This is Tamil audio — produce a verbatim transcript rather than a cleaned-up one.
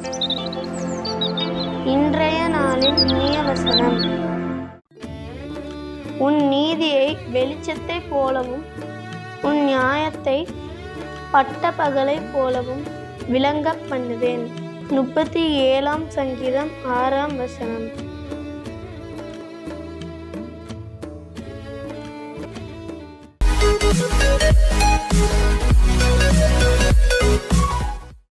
இன்றைய நாளின் இனிய வசனம். உன் நீதியை வெளிச்சத்தைப் போலவும் உன் நியாயத்தை பட்ட பகலைப் போலவும் விளங்க பண்ணுவேன். முப்பத்தி ஏழாம் சங்கீதம் ஆறாம் வசனம்.